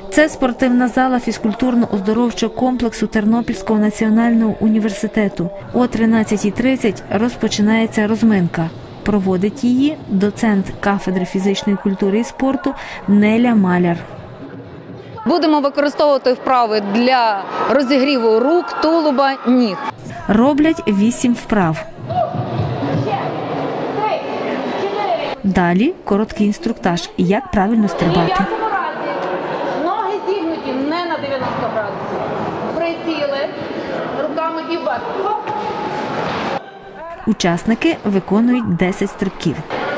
Це спортивна зала фізкультурно-оздоровчого комплексу Тернопільського національного університету. О 13:30 розпочинається розминка. Проводить її доцент кафедри фізичної культури і спорту Неля Маляр. Будемо використовувати вправи для розігріву рук, тулуба, ніг. Роблять 8 вправ. Далі короткий інструктаж, як правильно стрибати. Ноги зігнуті не на 90 градусів. Присіли, руками і вверх. Учасники виконують 10 стрибків.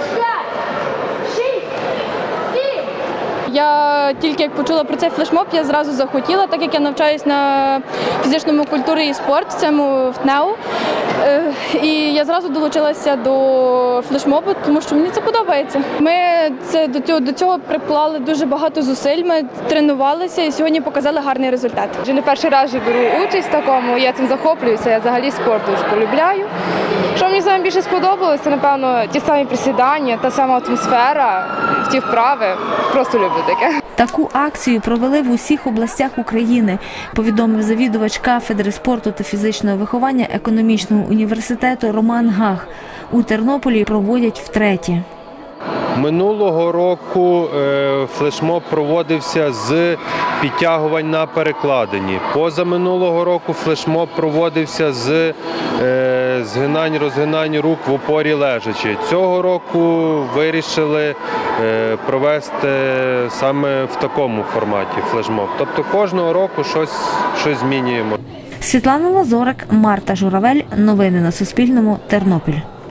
Я тільки як почула про цей флешмоб, я зразу захотіла, так як я навчаюсь на фізичному культурі і спорт, в цьому в ТНЕУ. І я зразу долучилася до флешмобу, тому що мені це подобається. Ми до цього приклали дуже багато зусиль, ми тренувалися і сьогодні показали гарний результат. Вже не перший раз беру участь в такому, я цим захоплююся, я взагалі спорт дуже полюбляю. Що мені найбільше сподобалося, це, напевно, ті самі присідання, та сама атмосфера, ті вправи. Просто люблю таке. Таку акцію провели в усіх областях України, повідомив завідувач кафедри спорту та фізичного виховання економічного університету Роман Гах. У Тернополі проводять втретє. Минулого року флешмоб проводився з підтягувань на перекладині. Позаминулого року флешмоб проводився з згинань-розгинань рук в опорі лежачи. Цього року вирішили провести саме в такому форматі флешмоб. Тобто кожного року щось змінюємо. Світлана Лазорик, Марта Журавель. Новини на Суспільному. Тернопіль.